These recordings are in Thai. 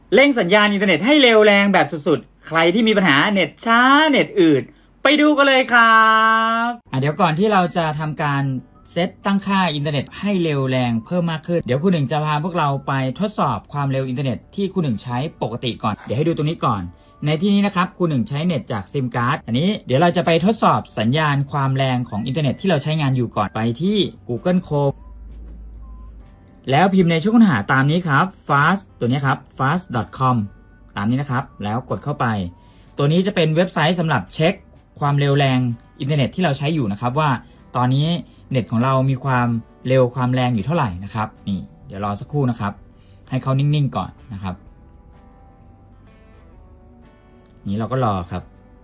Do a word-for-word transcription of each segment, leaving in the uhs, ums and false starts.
เร่งสัญญาณอินเทอร์เน็ตให้เร็วแรงแบบสุดๆใครที่มีปัญหาเน็ตช้าเน็ตอืดไปดูกันเลยครับเดี๋ยวก่อนที่เราจะทำการเซตตั้งค่าอินเทอร์เน็ตให้เร็วแรงเพิ่มมากขึ้นเดี๋ยวคุณหนึ่งจะพาพวกเราไปทดสอบความเร็วอินเทอร์เน็ตที่คุณหนึ่งใช้ปกติก่อนเดี๋ยวให้ดูตรงนี้ก่อนในที่นี้นะครับคุณหนึ่งใช้เน็ตจากซิมการ์ดอันนี้เดี๋ยวเราจะไปทดสอบสัญญาณความแรงของอินเทอร์เน็ตที่เราใช้งานอยู่ก่อนไปที่ Google Chrome แล้วพิมพ์ในช่องค้นหาตามนี้ครับ fast ตัวนี้ครับ fast ดอท คอม ตามนี้นะครับแล้วกดเข้าไปตัวนี้จะเป็นเว็บไซต์สำหรับเช็คความเร็วแรงอินเทอร์เน็ตที่เราใช้อยู่นะครับว่าตอนนี้เน็ตของเรามีความเร็วความแรงอยู่เท่าไหร่นะครับนี่เดี๋ยวรอสักครู่นะครับให้เขานิ่งๆก่อนนะครับนี้เราก็รอครับ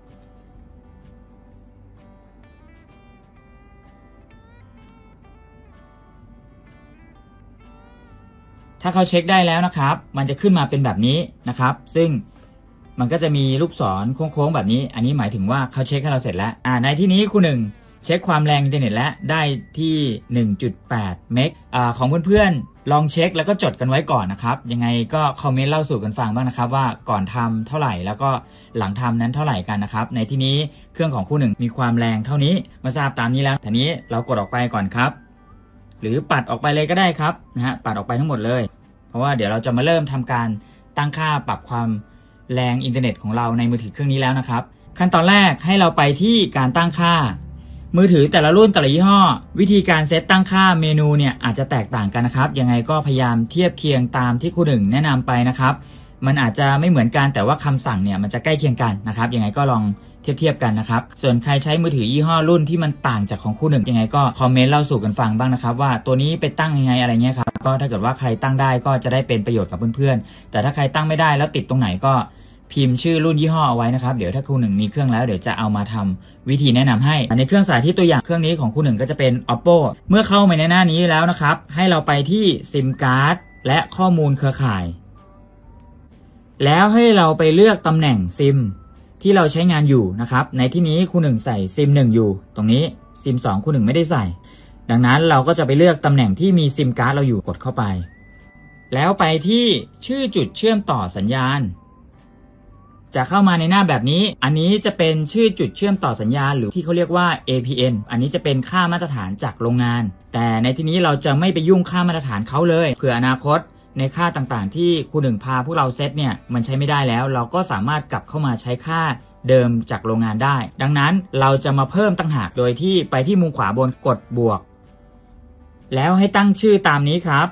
ถ้าเขาเช็คได้แล้วนะครับมันจะขึ้นมาเป็นแบบนี้นะครับซึ่งมันก็จะมีลูกศรโค้งๆแบบนี้อันนี้หมายถึงว่าเขาเช็คให้เราเสร็จแล้วอ่าในที่นี้คุณหนึ่งเช็คความแรงอินเทอร์เน็ตแล้วได้ที่ หนึ่งจุดแปด เมกอ่าของเพื่อนๆลองเช็คแล้วก็จดกันไว้ก่อนนะครับยังไงก็คอมเมนต์เล่าสู่กันฟังบ้างนะครับว่าก่อนทำเท่าไหร่แล้วก็หลังทำนั้นเท่าไหร่กันนะครับในที่นี้เครื่องของคุณหนึ่งมีความแรงเท่านี้มาทราบตามนี้แล้วทีนี้เรากดออกไปก่อนครับหรือปัดออกไปเลยก็ได้ครับนะฮะปัดออกไปทั้งหมดเลยเพราะว่าเดี๋ยวเราจะมาเริ่มทำการตั้งค่าปรับความแรงอินเทอร์เน็ตของเราในมือถือเครื่องนี้แล้วนะครับขั้นตอนแรกให้เราไปที่การตั้งค่ามือถือแต่ละรุ่นแต่ละยี่ห้อวิธีการเซตตั้งค่าเมนูเนี่ยอาจจะแตกต่างกันนะครับยังไงก็พยายามเทียบเคียงตามที่ครูหนึ่งแนะนำไปนะครับมันอาจจะไม่เหมือนกันแต่ว่าคำสั่งเนี่ยมันจะใกล้เคียงกันนะครับยังไงก็ลองเทียบเทียบกันนะครับส่วนใครใช้มือถือยี่ห้อรุ่นที่มันต่างจากของครูหนึ่งยังไงก็คอมเมนต์เล่าสู่กันฟังบ้างนะครับว่าตัวนี้ไปตั้งยังไงอะไรเงี้ยครับก็ถ้าเกิดว่าใครตั้งได้ก็จะได้เป็นประโยชน์กับเพื่อนๆแต่ถ้าใครตั้งไม่ได้แล้วติดตรงไหนก็พิมพ์ชื่อรุ่นยี่ห้อเอาไว้นะครับเดี๋ยวถ้าครูหนึ่งมีเครื่องแล้วเดี๋ยวจะเอามาทำวิธีแนะนำให้ในเครื่องสาธิตตัวอย่างเครื่องนี้ของครูหนึ่งก็จะเป็น Oppo เมื่อเข้ามาในหน้านี้แล้วนะครับให้เราไปที่ซิมการ์ดและข้อมูลเครือข่ายแล้วให้เราไปเลือกตำแหน่งซิมที่เราใช้งานอยู่นะครับในที่นี้ครูหนึ่งใส่ซิมหนึ่งอยู่ตรงนี้ซิมสองครูหนึ่งไม่ได้ใส่ดังนั้นเราก็จะไปเลือกตำแหน่งที่มีซิมการ์ดเราอยู่กดเข้าไปแล้วไปที่ชื่อจุดเชื่อมต่อสัญญาณจะเข้ามาในหน้าแบบนี้อันนี้จะเป็นชื่อจุดเชื่อมต่อสัญญาณหรือที่เขาเรียกว่า เอ พี เอ็น อันนี้จะเป็นค่ามาตรฐานจากโรงงานแต่ในที่นี้เราจะไม่ไปยุ่งค่ามาตรฐานเขาเลยเผื่ออนาคตในค่าต่างๆที่ครูหนึ่งพาพวกเราเซตเนี่ยมันใช้ไม่ได้แล้วเราก็สามารถกลับเข้ามาใช้ค่าเดิมจากโรงงานได้ดังนั้นเราจะมาเพิ่มต่างหากโดยที่ไปที่มุมขวาบนกดบวกแล้วให้ตั้งชื่อตามนี้ครับ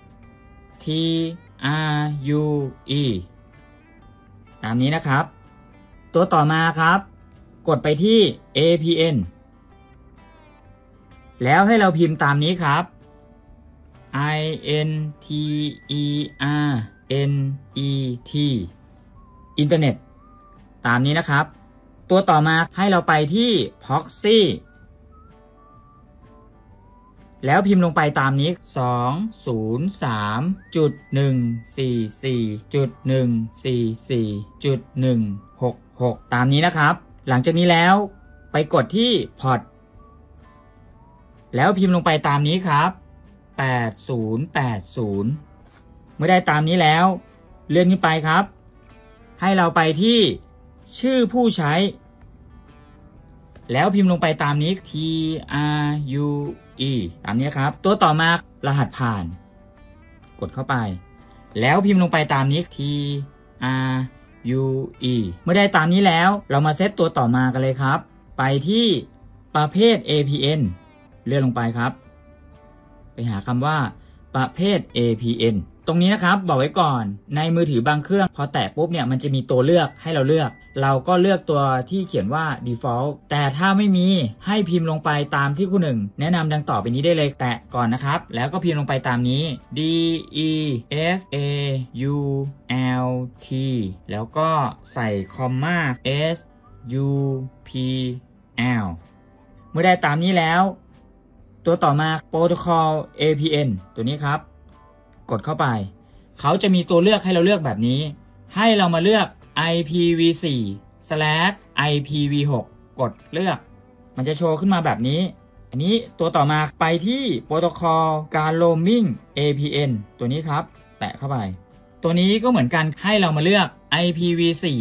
T R U Eตามนี้นะครับตัวต่อมาครับกดไปที่ เอ พี เอ็น แล้วให้เราพิมพ์ตามนี้ครับ I N T E R N E T อินเทอร์เน็ตตามนี้นะครับตัวต่อมาให้เราไปที่ Proxy แล้วพิมพ์ลงไปตามนี้ สอง ศูนย์ สาม จุด หนึ่ง สี่ สี่ จุด หนึ่ง สี่ สี่ จุด หนึ่ง หก หก ตามนี้นะครับหลังจากนี้แล้วไปกดที่ Port แล้วพิมพ์ลงไปตามนี้ครับ แปด ศูนย์ แปด ศูนย์ เมื่อได้ตามนี้แล้วเลื่อนขึ้นไปครับให้เราไปที่ชื่อผู้ใช้แล้วพิมพ์ลงไปตามนี้ T R U E ตามนี้ครับตัวต่อมารหัสผ่านกดเข้าไปแล้วพิมพ์ลงไปตามนี้ T R U E เมื่อได้ตามนี้แล้วเรามาเซตตัวต่อมากันเลยครับไปที่ประเภท เอ พี เอ็น เลื่อนลงไปครับไปหาคำว่าประเภท เอ พี เอ็น ตรงนี้นะครับบอกไว้ก่อนในมือถือบางเครื่องพอแตะปุ๊บเนี่ยมันจะมีตัวเลือกให้เราเลือกเราก็เลือกตัวที่เขียนว่า default แต่ถ้าไม่มีให้พิมพ์ลงไปตามที่ครูหนึ่งแนะนำดังต่อไปนี้ได้เลยแตะก่อนนะครับแล้วก็พิมพ์ลงไปตามนี้ D E F A U L T แล้วก็ใส่คอมมา S U P L เมื่อได้ตามนี้แล้วตัวต่อมา Protocol เอ พี เอ็น ตัวนี้ครับกดเข้าไปเขาจะมีตัวเลือกให้เราเลือกแบบนี้ให้เรามาเลือก ไอ พี วี โฟร์ ไอ พี วี ซิก กดเลือกมันจะโชว์ขึ้นมาแบบนี้อันนี้ตัวต่อมาไปที่ Protocol การ Roaming เอ พี เอ็น ตัวนี้ครับแตะเข้าไปตัวนี้ก็เหมือนกันให้เรามาเลือก ไอ พี วี โฟร์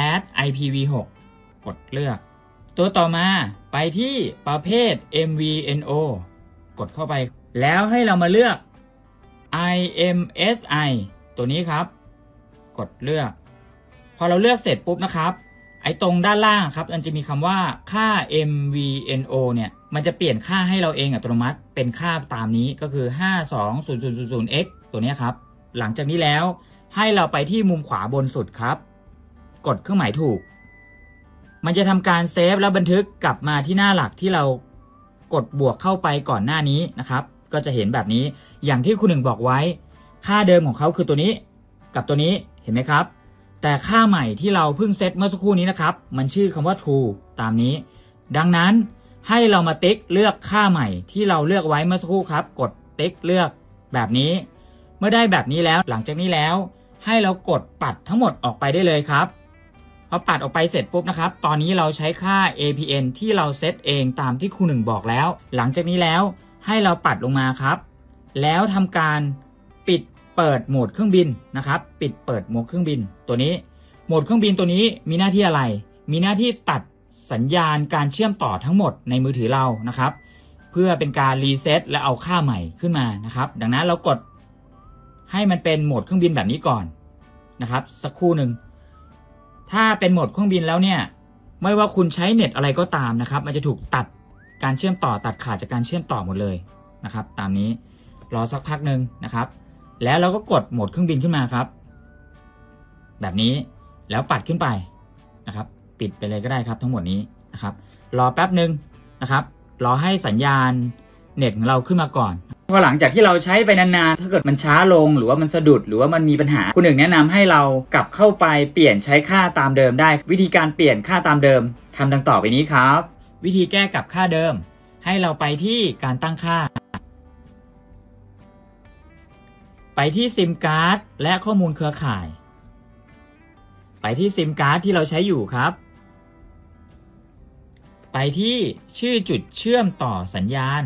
ไอ พี วี ซิกส์ กดเลือกตัวต่อมาไปที่ประเภท เอ็ม วี เอ็น โอ กดเข้าไปแล้วให้เรามาเลือก ไอ เอ็ม เอส ไอ ตัวนี้ครับกดเลือกพอเราเลือกเสร็จปุ๊บนะครับไอ้ตรงด้านล่างครับมันจะมีคำว่าค่า เอ็ม วี เอ็น โอ เนี่ยมันจะเปลี่ยนค่าให้เราเองอัตโนมัติเป็นค่าตามนี้ก็คือ ห้าสองศูนย์ศูนย์ศูนย์ศูนย์ เอ็กซ์ ตัวนี้ครับหลังจากนี้แล้วให้เราไปที่มุมขวาบนสุดครับกดเครื่องหมายถูกมันจะทำการเซฟแล้วบันทึกกลับมาที่หน้าหลักที่เรากดบวกเข้าไปก่อนหน้านี้นะครับก็จะเห็นแบบนี้อย่างที่คุณหนึ่งบอกไว้ค่าเดิมของเขาคือตัวนี้กับตัวนี้เห็นไหมครับแต่ค่าใหม่ที่เราเพิ่งเซตเมื่อสักครู่นี้นะครับมันชื่อคำว่า true ตามนี้ดังนั้นให้เรามาติ๊กเลือกค่าใหม่ที่เราเลือกไว้เมื่อสักครู่ครับกดติ๊กเลือกแบบนี้เมื่อได้แบบนี้แล้วหลังจากนี้แล้วให้เรากดปัดทั้งหมดออกไปได้เลยครับพอปัดออกไปเสร็จปุ๊บนะครับตอนนี้เราใช้ค่า เอ พี เอ็น ที่เราเซตเองตามที่ครูหนึ่งบอกแล้วหลังจากนี้แล้วให้เราปัดลงมาครับแล้วทำการปิดเปิดโหมดเครื่องบินนะครับปิดเปิดโหมดเครื่องบินตัวนี้โหมดเครื่องบินตัวนี้มีหน้าที่อะไรมีหน้าที่ตัดสัญญาณการเชื่อมต่อทั้งหมดในมือถือเรานะครับเพื่อเป็นการรีเซ็ตและเอาค่าใหม่ขึ้นมานะครับดังนั้นเรากดให้มันเป็นโหมดเครื่องบินแบบนี้ก่อนนะครับสักครู่หนึ่งถ้าเป็นโหมดเครื่องบินแล้วเนี่ยไม่ว่าคุณใช้เน็ตอะไรก็ตามนะครับมันจะถูกตัดการเชื่อมต่อตัดขาดจากการเชื่อมต่อหมดเลยนะครับตามนี้รอสักพักหนึ่งนะครับแล้วเราก็กดโหมดเครื่องบินขึ้นมาครับแบบนี้แล้วปัดขึ้นไปนะครับปิดไปเลยก็ได้ครับทั้งหมดนี้นะครับรอแป๊บหนึ่งนะครับรอให้สัญญาณเน็ตของเราขึ้นมาก่อนพอหลังจากที่เราใช้ไปนานๆถ้าเกิดมันช้าลงหรือว่ามันสะดุดหรือว่ามันมีปัญหาคุณหนึ่งแนะนำให้เรากลับเข้าไปเปลี่ยนใช้ค่าตามเดิมได้วิธีการเปลี่ยนค่าตามเดิมทำดังต่อไปนี้ครับวิธีแก้กลับค่าเดิมให้เราไปที่การตั้งค่าไปที่ซิมการ์ดและข้อมูลเครือข่ายไปที่ซิมการ์ดที่เราใช้อยู่ครับไปที่ชื่อจุดเชื่อมต่อสัญญาณ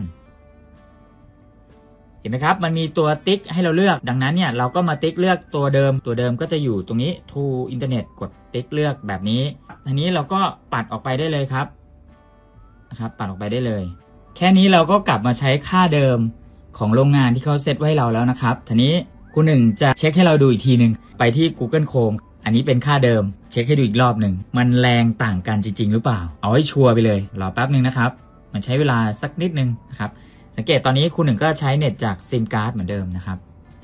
เห็นไหมครับมันมีตัวติ๊กให้เราเลือกดังนั้นเนี่ยเราก็มาติ๊กเลือกตัวเดิมตัวเดิมก็จะอยู่ตรงนี้ to internet กดติ๊กเลือกแบบนี้ทีนี้เราก็ปัดออกไปได้เลยครับนะครับปัดออกไปได้เลยแค่นี้เราก็กลับมาใช้ค่าเดิมของโรงงานที่เขาเซตไว้ให้เราแล้วนะครับทีนี้คุณหนึ่งจะเช็คให้เราดูอีกทีหนึ่งไปที่ Google Chrome อันนี้เป็นค่าเดิมเช็คให้ดูอีกรอบหนึ่งมันแรงต่างกันจริงๆหรือเปล่าเอาให้ชัวร์ไปเลยรอแป๊บหนึ่งนะครับมันใช้เวลาสักนิดนึงนะครับสังเกตตอนนี้คุณหนึ่งก็ใช้เน็ตจากซิมการ์ดเหมือนเดิมนะครับ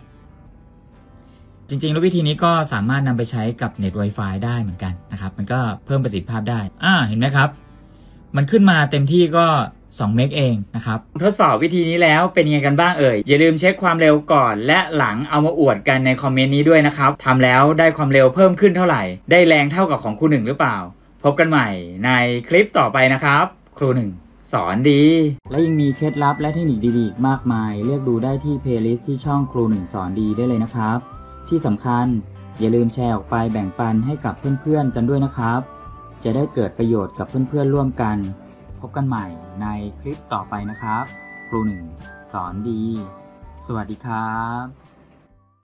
จริงๆแล้ววิธีนี้ก็สามารถนำไปใช้กับเน็ต Wi-Fi ได้เหมือนกันนะครับมันก็เพิ่มประสิทธิภาพได้อ่าเห็นไหมครับมันขึ้นมาเต็มที่ก็สองเมกเองนะครับทดสอบวิธีนี้แล้วเป็นยังไงกันบ้างเอ่ยอย่าลืมเช็คความเร็วก่อนและหลังเอามาอวดกันในคอมเมนต์นี้ด้วยนะครับทำแล้วได้ความเร็วเพิ่มขึ้นเท่าไหร่ได้แรงเท่ากับของครูหนึ่งหรือเปล่าพบกันใหม่ในคลิปต่อไปนะครับครูหนึ่งสอนดีและยังมีเคล็ดลับและเทคนิคดีๆมากมายเลือกดูได้ที่เพลย์ลิสต์ที่ช่องครูหนึ่งสอนดีได้เลยนะครับที่สำคัญอย่าลืมแชร์ออกไปแบ่งปันให้กับเพื่อนๆกันด้วยนะครับจะได้เกิดประโยชน์กับเพื่อนๆร่วมกันพบกันใหม่ในคลิปต่อไปนะครับครูหนึ่งสอนดีสวัสดีครับ